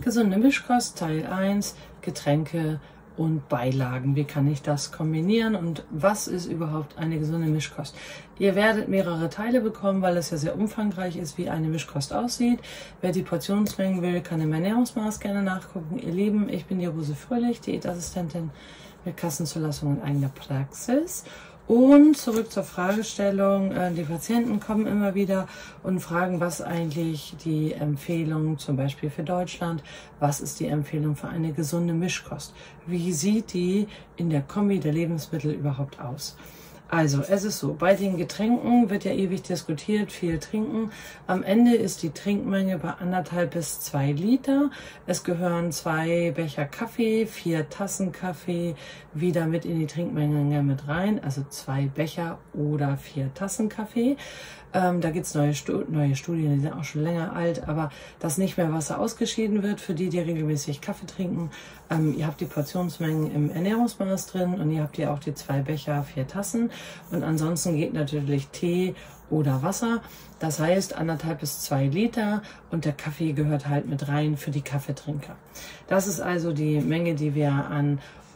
Gesunde Mischkost Teil 1, Getränke und Beilagen. Wie kann ich das kombinieren und was ist überhaupt eine gesunde Mischkost? Ihr werdet mehrere Teile bekommen, weil es ja sehr umfangreich ist, wie eine Mischkost aussieht. Wer die Portionsmengen will, kann im Ernährungsmaß gerne nachgucken. Ihr Lieben, ich bin die Rose Fröhlich, Diätassistentin mit Kassenzulassung in eigener Praxis. Und zurück zur Fragestellung. Die Patienten kommen immer wieder und fragen, was eigentlich die Empfehlung zum Beispiel für Deutschland, was ist die Empfehlung für eine gesunde Mischkost? Wie sieht die in der Kombi der Lebensmittel überhaupt aus? Also, es ist so, bei den Getränken wird ja ewig diskutiert, viel trinken. Am Ende ist die Trinkmenge bei 1,5 bis 2 Liter. Es gehören 2 Becher Kaffee, 4 Tassen Kaffee wieder mit in die Trinkmenge mit rein. Also 2 Becher oder 4 Tassen Kaffee. Da gibt es neue Studien, die sind auch schon länger alt, aber dass nicht mehr Wasser ausgeschieden wird für die, die regelmäßig Kaffee trinken. Ihr habt die Portionsmengen im Ernährungsmaß drin und ihr habt hier auch die 2 Becher, 4 Tassen. Und ansonsten geht natürlich Tee oder Wasser. Das heißt 1,5 bis 2 Liter und der Kaffee gehört halt mit rein für die Kaffeetrinker. Das ist also die Menge, die wir an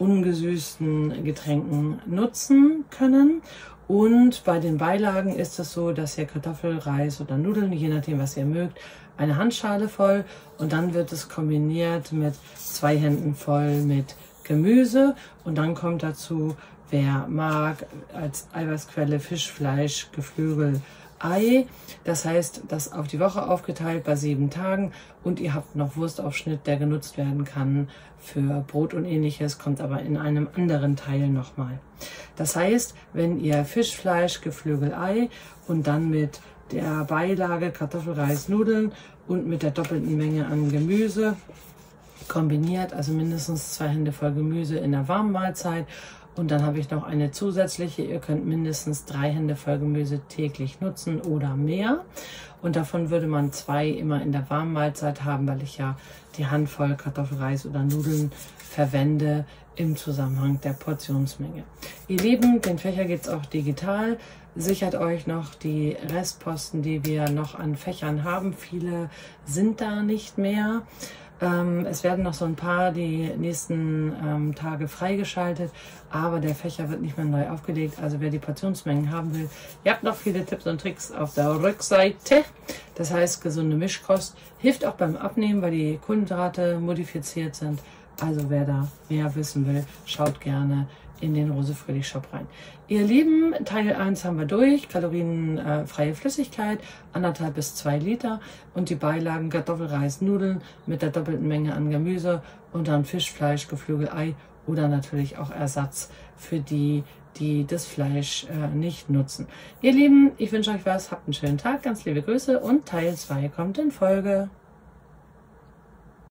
ungesüßten Getränken nutzen können. Und bei den Beilagen ist es so, dass ihr Kartoffel, Reis oder Nudeln, je nachdem was ihr mögt, eine Handschale voll und dann wird es kombiniert mit 2 Händen voll mit Gemüse und dann kommt dazu, wer mag, als Eiweißquelle Fisch, Fleisch, Geflügel, Ei. Das heißt, das auf die Woche aufgeteilt bei 7 Tagen und ihr habt noch Wurstaufschnitt, der genutzt werden kann für Brot und ähnliches, kommt aber in einem anderen Teil nochmal. Das heißt, wenn ihr Fisch, Fleisch, Geflügel, Ei und dann mit der Beilage Kartoffel, Reis, Nudeln und mit der doppelten Menge an Gemüse kombiniert, also mindestens 2 Hände voll Gemüse in der warmen Mahlzeit. Und dann habe ich noch eine zusätzliche, ihr könnt mindestens 3 Hände voll Gemüse täglich nutzen oder mehr. Und davon würde man 2 immer in der warmen Mahlzeit haben, weil ich ja die Handvoll Kartoffel, Reis oder Nudeln verwende im Zusammenhang der Portionsmenge. Ihr Lieben, den Fächer gibt es auch digital. Sichert euch noch die Restposten, die wir noch an Fächern haben. Viele sind da nicht mehr. Es werden noch so ein paar die nächsten Tage freigeschaltet, aber der Fächer wird nicht mehr neu aufgelegt. Also wer die Portionsmengen haben will, ihr habt noch viele Tipps und Tricks auf der Rückseite. Das heißt, gesunde Mischkost hilft auch beim Abnehmen, weil die Kohlenhydrate modifiziert sind. Also wer da mehr wissen will, schaut gerne in den Rose Fröhlich Shop rein. Ihr Lieben, Teil 1 haben wir durch, kalorienfreie Flüssigkeit, 1,5 bis 2 Liter und die Beilagen Kartoffel, Reis, Nudeln mit der doppelten Menge an Gemüse und dann Fisch, Fleisch, Geflügel, Ei oder natürlich auch Ersatz für die, die das Fleisch nicht nutzen. Ihr Lieben, ich wünsche euch was, habt einen schönen Tag, ganz liebe Grüße und Teil 2 kommt in Folge.